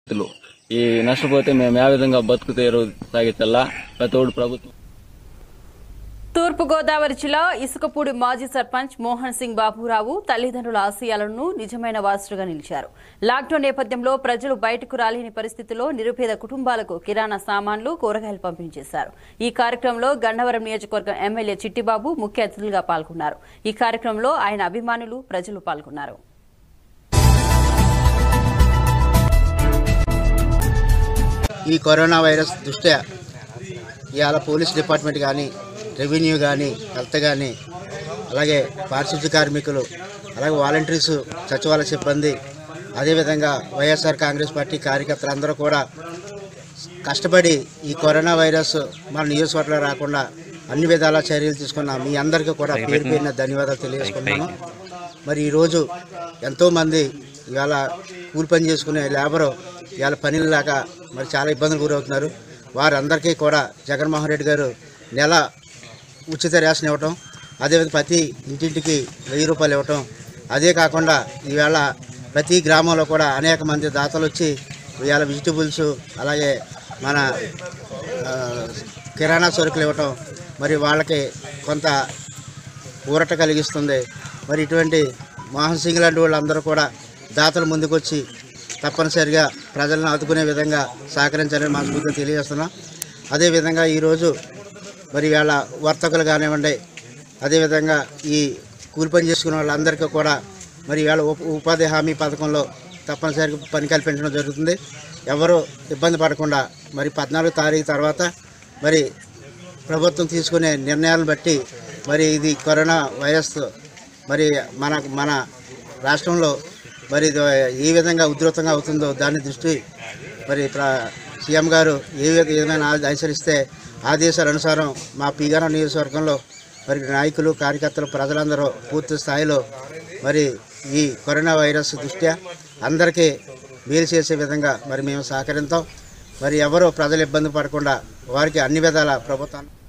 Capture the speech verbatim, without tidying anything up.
ఈ నష్టపోతే మేము ఏ విధంగా బతుకుతే రోజు సాగించాలా ప్రతోడు ప్రభుత్వం. తూర్పు గోదావరి జిల్లా ఇసుకపూడి మాజీ సర్పంచ్ మోహన్ సింగ్ బాబురావు తల్లిదండ్రుల ఆశయాలను నిజమైన వారసుడుగా నిలిచారు. లాక్డౌన్ నేపథ్యంలో ప్రజలు బయటకు రాలేని పరిస్థితుల్లో నిరుపేద కుటుంబాలకు కిరాణా సామాన్లు, కూరగాయలు పంపిణీ చేశారు. ఈ కార్యక్రమంలో గన్నవరం నియోజకవర్గం ఎమ్మెల్యే చిట్టిబాబు ముఖ్య అతిథులుగా పాల్గొన్నారు. ఈ కార్యక్రమంలో ఆయన అభిమానులు, ప్రజలు పాల్గొన్నారు. ఈ కరోనా వైరస్ దృష్ట్యా ఇవాళ పోలీస్ డిపార్ట్మెంట్ కానీ, రెవెన్యూ కానీ, హెల్త్ కానీ, అలాగే పారిశుద్ధ్య కార్మికులు, అలాగే వాలంటీర్స్, సచివాలయ సిబ్బంది, అదేవిధంగా వైఎస్ఆర్ కాంగ్రెస్ పార్టీ కార్యకర్తలు అందరూ కూడా కష్టపడి ఈ కరోనా వైరస్ మన నియోజకవర్గంలో రాకుండా అన్ని విధాల చర్యలు తీసుకున్నాం. మీ అందరికీ కూడా పేరు పేరున ధన్యవాదాలు తెలియజేసుకున్నాను. మరి ఈరోజు ఎంతోమంది ఇవాళ కూలి పని చేసుకునే లేబరు ఇవాళ పనులు లేక మరి చాలా ఇబ్బందులు గురవుతున్నారు. వారందరికీ కూడా జగన్మోహన్ రెడ్డి గారు నెల ఉచిత రేషన్ ఇవ్వటం, అదేవిధంగా ప్రతి ఇంటింటికి వెయ్యి రూపాయలు ఇవ్వటం, అదే కాకుండా ఈవేళ ప్రతి గ్రామంలో కూడా అనేక మంది దాతలు వచ్చి ఇవాళ వెజిటబుల్స్, అలాగే మన కిరాణా సరుకులు ఇవ్వటం మరి వాళ్ళకి కొంత ఊరట కలిగిస్తుంది. మరి ఇటువంటి మోహన్ సింగ్ లాంటి వాళ్ళందరూ కూడా దాతలు ముందుకొచ్చి తప్పనిసరిగా ప్రజలను ఆదుకునే విధంగా సహకరించాలని మనస్ఫూర్తిగా తెలియజేస్తున్నాం. అదేవిధంగా ఈరోజు మరి వాళ్ళ వర్తకులు కానివ్వండి, అదేవిధంగా ఈ కూలి పని చేసుకునే వాళ్ళందరికీ కూడా మరి వాళ్ళ ఉపాధి హామీ పథకంలో తప్పనిసరిగా పని కల్పించడం జరుగుతుంది. ఎవరు ఇబ్బంది పడకుండా మరి పద్నాలుగు తారీఖు తర్వాత మరి ప్రభుత్వం తీసుకునే నిర్ణయాలను బట్టి మరి ఇది కరోనా వైరస్ మరి మన మన రాష్ట్రంలో మరి ఏ విధంగా ఉధృతంగా అవుతుందో దాన్ని దృష్టి మరి సీఎం గారు ఏ విధమైన అనుసరిస్తే ఆదేశాల అనుసారం మా పీగారం నియోజకవర్గంలో మరి నాయకులు, కార్యకర్తలు, ప్రజలందరూ పూర్తి స్థాయిలో మరి ఈ కరోనా వైరస్ దృష్ట్యా అందరికీ మేలు చేసే విధంగా మరి మేము సహకరిస్తాం. మరి ఎవరో ప్రజలు ఇబ్బంది పడకుండా వారికి అన్ని విధాల ప్రభుత్వం